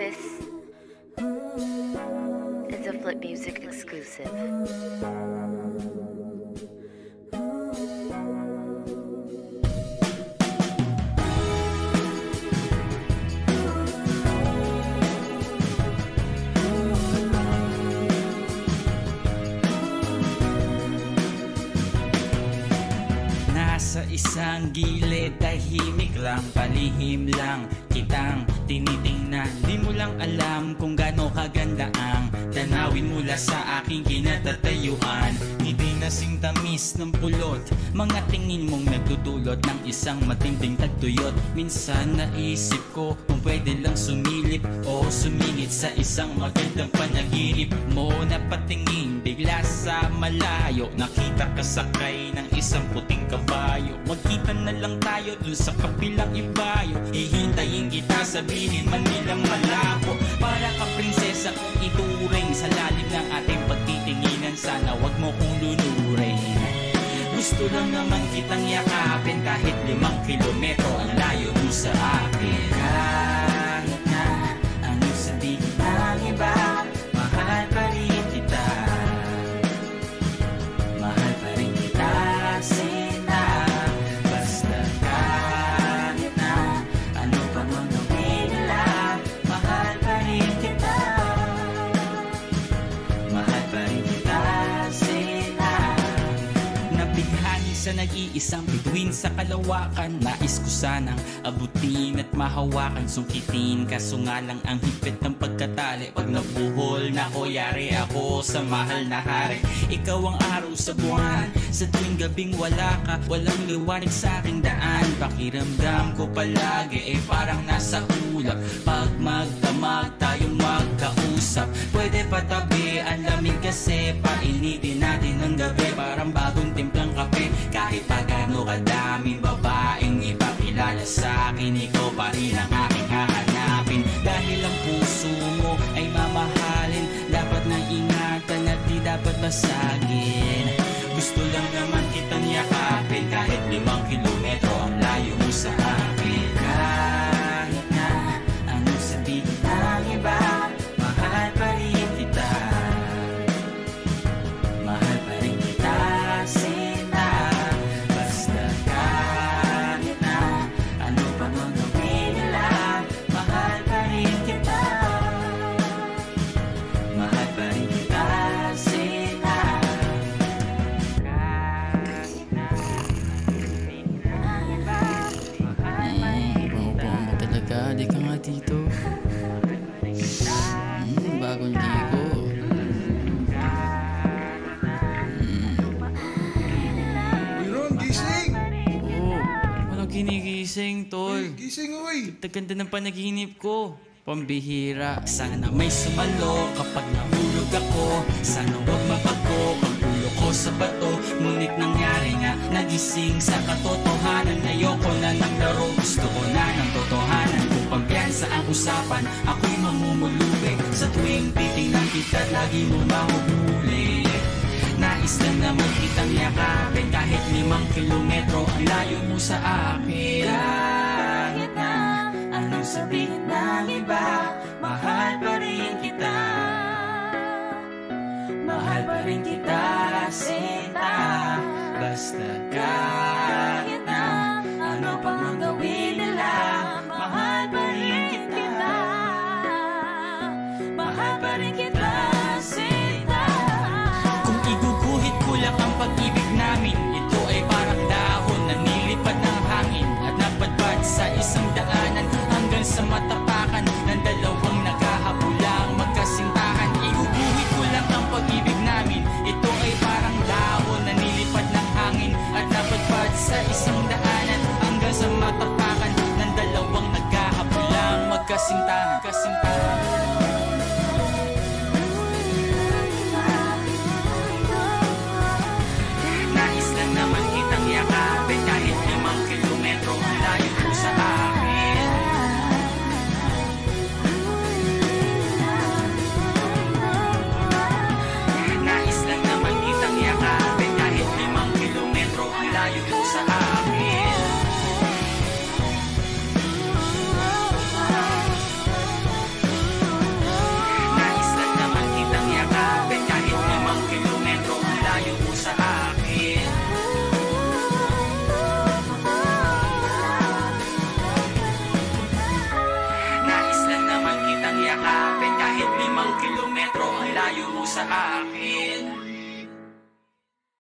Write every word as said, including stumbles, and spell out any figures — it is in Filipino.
This is a Flip Music exclusive. Nasa isang gilid, tahimik lang, palihim lang kitang tinitingnan. Di mo lang alam kung gaano kaganda ang tanawin mula sa aking kinatatayuan. Ngiti na singtamis ng pulot, mga tingin mong nagdudulot ng isang matinding tagtuyot. Minsan naisip ko kung pwede lang sumilip o sumingit sa isang magandang panaginip mo. Napatingin bigla sa malayo, nakita ka sakay ng isang puting kabayo. Magkita na lang tayo dun sa kabilang ibayo, hihintayin kita, sabihin man nilang malabo. Para ka prinsesa kung ituring sa lalim ng ating pagtitinginan, sana wag mo kong lunurin. Gusto lang naman kitang yakapin, kahit limang kilometro ang layo mo sa akin. Kahit na anong sabihin ng iba, mahal pa rin kita. Mahal pa rin kita, Sina. Basta kahit na ano pa mang gawin nila, mahal pa rin kita. Mahal pa rin kita, Sina. Nabighani sa nag-iisang bituin sa kalawakan, nais ko sanang abutin at mahawakan, sungkitin, kaso nga lang ang higpit ng pagkatali. Pag nabuhol na ko, yari ako sa mahal na hari. Ikaw ang araw sa buwan, sa tuwing gabing wala ka, walang liwanag sa aking daan. Pakiramdam ko palagi eh parang nasa ulap. Pag magdamag tayong magkausap, pwede patabi ang lamig kasi painitin natin ng gabi. Parang bagong timplang kape, kahit pa gano'ng kadaming babaeng ipakilala sa akin, ikaw pa rin ang aking hahanapin. Dahil ang puso mo ay mamahalin, dapat nang ingatan at di dapat basagin. Gusto lang naman kitang yakapin, kahit limang kilometro ang layo mo sa akin. Kahit na anong sabihin ng iba, mahal pa rin kita. Mahal pa rin kita, Sina. Basta kahit na ano pa mang gawin nila, mahal pa rin kita. Mahal pa rin kita, Sina. Pangupuan mo talaga, di ka nga dito. Hmm, bagong ligo. Uy, Ron, gising! Oo, walang kinigising, tol. Gising, uy! Ganda ng panaginip ko. Pambihira. Sana may sumalo kapag nahulog ako, sana wag mapago ang ulo ko sa bato. Ngunit nangyari nga, nagising sa katotohanan. Ayoko na ng laro, gusto ko na ng totohanan. Kung pampiyansa ang usapan, ako'y mamumulubig. Sa tuwing titingnan kita, lagi mo mahuhuli. Nais lang naman kitang yakapin, kahit limang kilometro ang layo mo sa akin. Kahit na anong sabihin ng iba, mahal pa rin kita. Mahal pa rin kita, Sinta. Basta kahit na ano pa mang gawin nila, mahal pa rin kita. Mahal pa rin kita, Sinta. Kung iguguhit ko lang ang pag-ibig namin, ito ay parang dahon na nilipad ng hangin at napadpad sa isang daanan hanggang sa matapakan ng dalawang naghahabulang magkasintahan. Iguguhit ko lang ang pag-ibig namin, ito ay parang dahon na nilipad ng hangin at napadpad sa isang daanan hanggang sa matapakan ng dalawang naghahabulang magkasintahan. Kasintahan. Nais lang naman kitang yakapin, kahit limang kilometro ang layo mo sa akin. Nais lang naman kitang yakapin, kahit limang kilometro ang layo mo sa akin. sa akin.